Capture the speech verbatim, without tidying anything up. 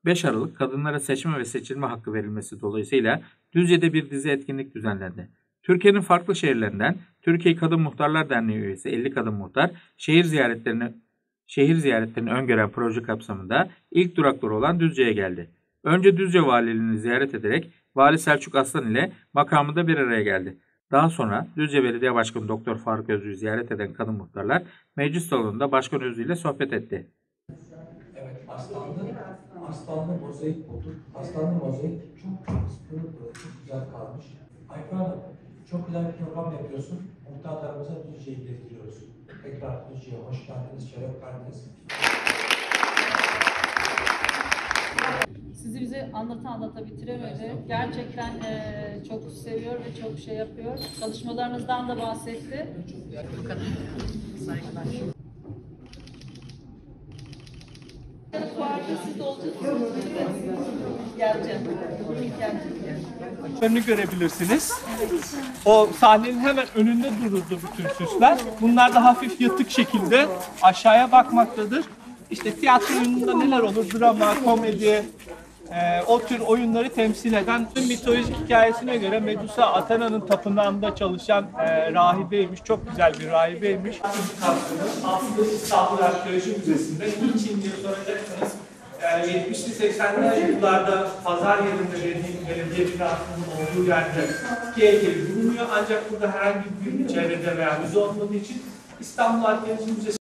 beş Aralık Kadınlara Seçme ve Seçilme Hakkı verilmesi dolayısıyla Düzce'de bir dizi etkinlik düzenlendi. Türkiye'nin farklı şehirlerinden Türkiye Kadın Muhtarlar Derneği üyesi elli kadın muhtar şehir ziyaretlerini şehir ziyaretlerini öngören proje kapsamında ilk durakları olan Düzce'ye geldi. Önce Düzce Valiliğini ziyaret ederek Vali Selçuk Aslan ile makamında bir araya geldi. Daha sonra Düzce Belediye Başkanı Doktor Faruk Özlü'yü ziyaret eden kadın muhtarlar meclis salonunda Başkan Özlü ile sohbet etti. Evet, aslanlı, aslanlı mozaik bulduk. Aslanlı mozaik çok çok pırıl pırıl, çok güzel kalmış. Ayfer Hanım, çok güzel bir program yapıyorsun. Muhtarlarımıza Düzce'yi gezdiriyoruz. Tekrar Düzce'ye hoş geldiniz, şeref verdiniz. Sizi bize anlata anlata bitiremedi. Gerçekten e, çok seviyor ve çok şey yapıyor. Çalışmalarınızdan da bahsetti. Bu kadar. Saygılar. Fuarda siz de olacaksınız. Geleceğim. Önünü görebilirsiniz. O sahnenin hemen önünde dururdu bütün süsler. Bunlar da hafif yatık şekilde aşağıya bakmaktadır. İşte tiyatro oyununda neler olur? Drama, komedi, e, o tür oyunları temsil eden mitolojik hikayesine göre Medusa Athena'nın tapınağında çalışan e, rahibeymiş. Çok güzel bir rahibeymiş. Aslında İstanbul Arkeoloji Müzesi'nde niçin diye soracaksınız. yetmişli seksenli yıllarda pazar yerinde belediye binasının olduğu yerde iki heykeli bulunuyor. Ancak burada herhangi bir çevrede veya müze olmadığı için İstanbul Arkeoloji Müzesi